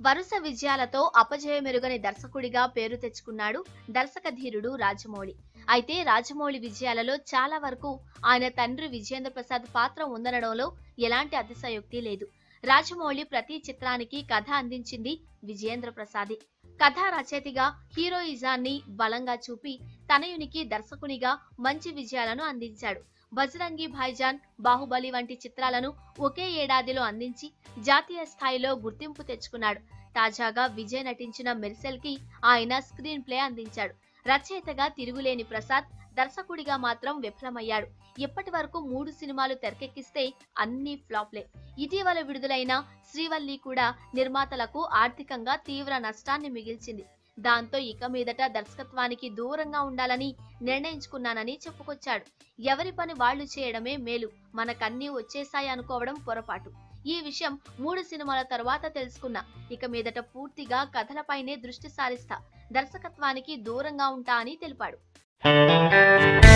వరుస విజయాలతో అపజయమెరుగని దర్శకుడిగా పేరు తెచ్చుకున్నాడు దర్శకధీరుడు రాజమౌళి. అయితే రాజమౌళి విజయాలలో చాలా వరకు ఆయన తండ్రి విజేంద్ర ప్రసాద్ పాత్ర ఉందనడంలో ఎలాంటి అతిశయోక్తి లేదు. రాజమౌళి ప్రతి చిత్రానికి కథ అందించింది విజేంద్ర ప్రసాదే. కథా రచయితగా హీరోయిజాన్ని బలంగా చూపి తనయునికి దర్శకునిగా మంచి విజయాలను అందించాడు. బజరంగి భాయిజాన్, బాహుబలి వంటి చిత్రాలను ఒకే ఏడాదిలో అందించి జాతీయ స్థాయిలో గుర్తింపు తెచ్చుకున్నాడు. తాజాగా విజయ్ నటించిన మెర్సెల్ కి ఆయన స్క్రీన్ ప్లే అందించాడు. రచయితగా తిరుగులేని ప్రసాద్ దర్శకుడిగా మాత్రం విఫలమయ్యాడు. ఇప్పటి వరకు 3 సినిమాలు తెరకెక్కిస్తే అన్ని ఫ్లాప్లే. ఇటీవల విడుదలైన శ్రీవల్లి కూడా నిర్మాతలకు ఆర్థికంగా తీవ్ర నష్టాన్ని మిగిల్చింది. దాంతో ఇక మీదట దర్శకత్వానికి దూరంగా ఉండాలని నిర్ణయించుకున్నానని చెప్పుకొచ్చాడు. ఎవరి పని వాళ్లు చేయడమే మేలు, మనకన్నీ వచ్చేసాయి అనుకోవడం పొరపాటు. ఈ విషయం 3 సినిమాల తర్వాత తెలుసుకున్నా. ఇక మీదట పూర్తిగా కథలపైనే దృష్టి సారిస్తా, దర్శకత్వానికి దూరంగా ఉంటా అని తెలిపాడు.